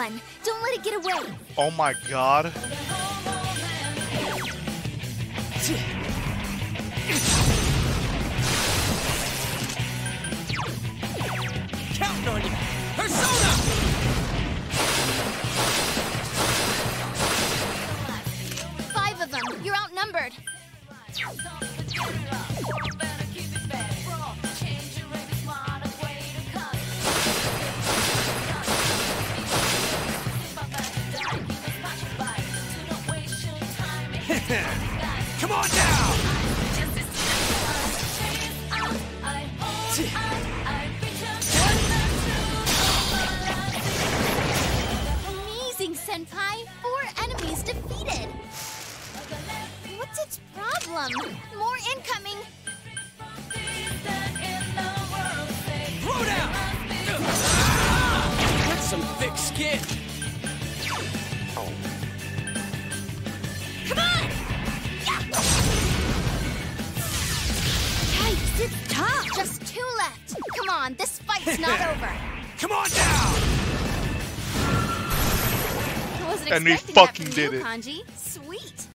one. Don't let it get away. Oh my god. Counting on you. Persona! 5 of them. You're outnumbered. Come on now! Amazing, Senpai. 4 enemies defeated. What's its problem? More incoming. Throw down! That's some thick skin. Come on! Yikes, it's tough. Just 2 left. Come on, this fight's not over. Come on now! I wasn't And we expecting that fucking from did you, it. Kanji. Sweet.